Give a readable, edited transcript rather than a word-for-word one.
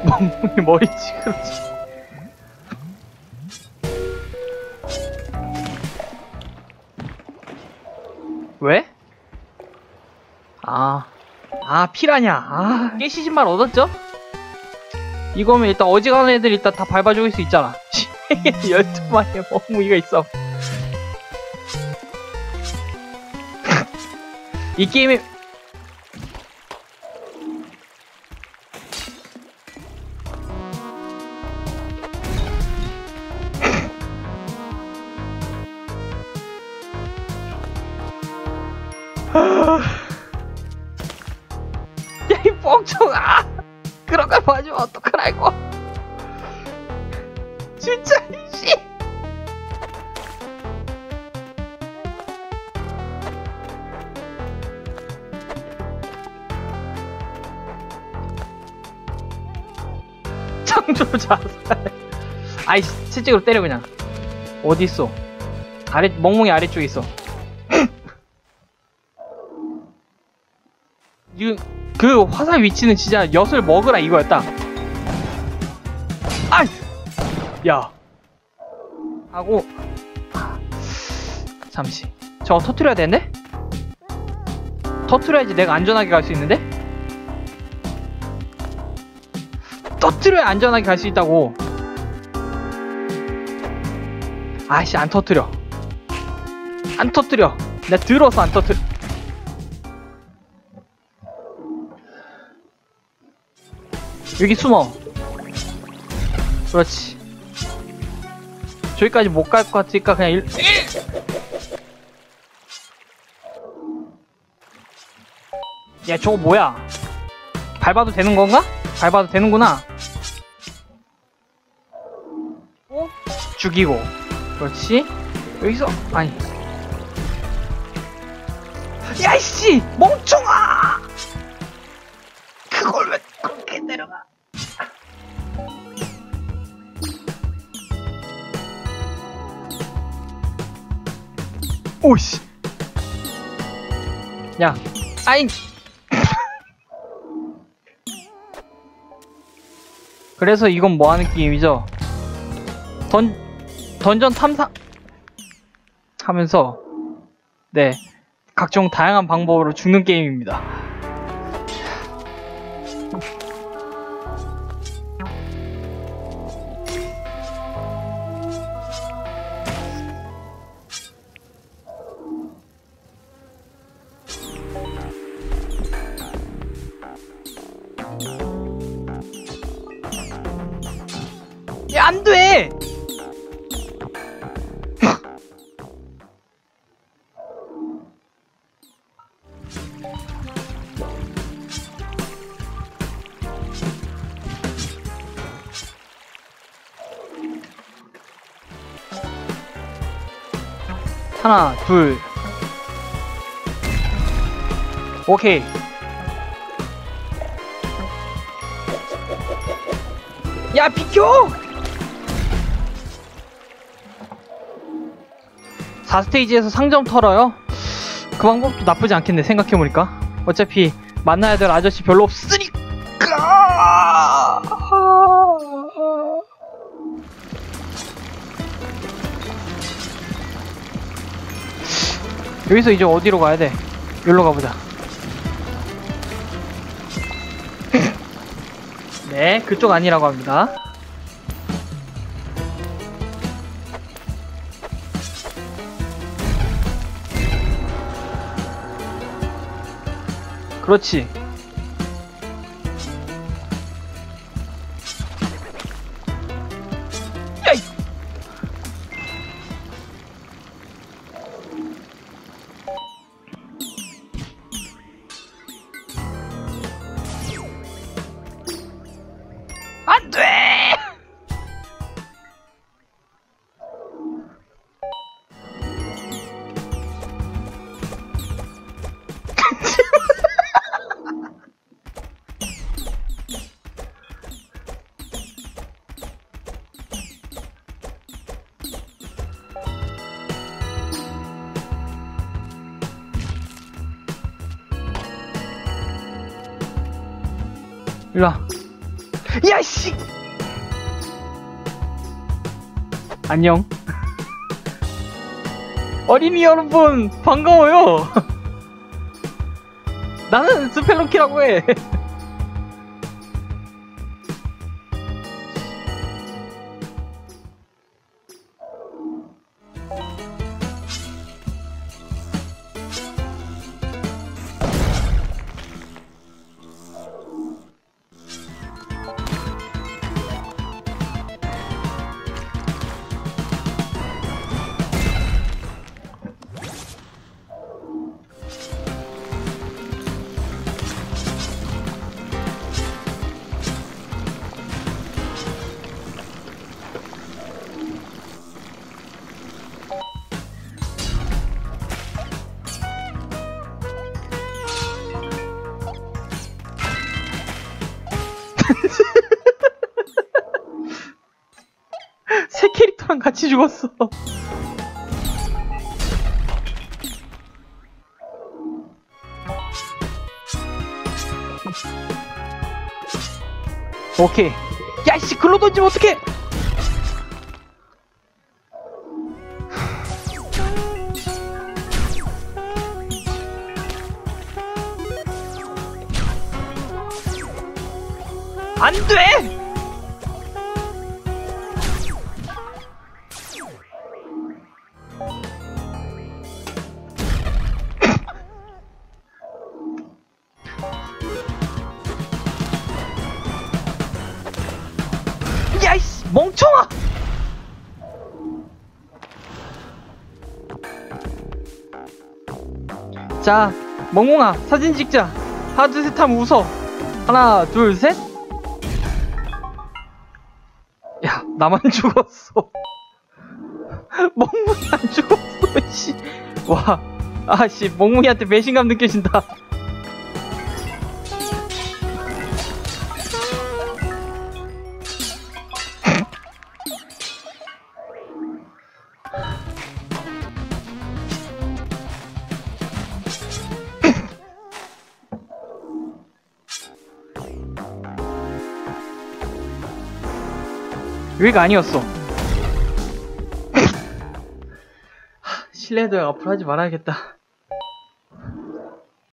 멍멍이 머리 찌그러지. 왜? 피라냐. 깨시신말 얻었죠? 이거면 일단 어지간한 애들 일단 다 밟아 죽일 수 있잖아. 12마리의 멍뭉이가 있어. 이 게임에 야, 이 뻥청아! 그런 걸 봐주면 어떡하라고! 진짜, 씨! 창조 자살. 아이씨, 채찍으로 때려, 그냥. 어딨어? 멍멍이 아래쪽에 있어. 지금 그 화살 위치는 진짜 엿을 먹으라 이거였다. 아이! 야. 하고 잠시 저거 터트려야 되는데? 터트려야지 내가 안전하게 갈 수 있는데? 터트려야 안전하게 갈 수 있다고. 아이씨, 안 터트려. 안 터트려. 내가 들어서 안 터트려. 여기 숨어. 그렇지. 저기까지 못 갈 것 같으니까 그냥 야, 저거 뭐야? 밟아도 되는 건가? 밟아도 되는구나. 죽이고. 그렇지. 여기서 아니. 야이씨! 멍청아! 그걸 왜 그렇게 내려가? 오씨. 야, 아이. 그래서 이건 뭐 하는 게임이죠? 던전 탐사 하면서 네, 각종 다양한 방법으로 죽는 게임입니다. 야, 안 돼! 하나, 둘. 오케이. 야, 비켜! 4스테이지에서 상점 털어요? 그 방법도 나쁘지 않겠네, 생각해보니까. 어차피 만나야 될 아저씨 별로 없으니까! 여기서 이제 어디로 가야 돼? 여기로 가보자. 네, 그쪽 아니라고 합니다. 그렇지. 야이! 안 돼! 일로와. 야씨. 안녕. 어린이 여러분 반가워요. 나는 스펠로키라고 해. 새 캐릭터랑 같이 죽었어. 오케이. 야이씨, 글로 던지면 어떡해. 안돼. 야이씨, 멍청아. 자, 멍멍아, 사진 찍자. 하나 둘 셋 하면 웃어. 하나 둘 셋. 야, 나만 죽었어. 멍멍이 안 죽었어. 씨. 와, 아씨, 멍멍이한테 배신감 느껴진다. 여기가 아니었어. 실례도 앞으로 하지 말아야겠다.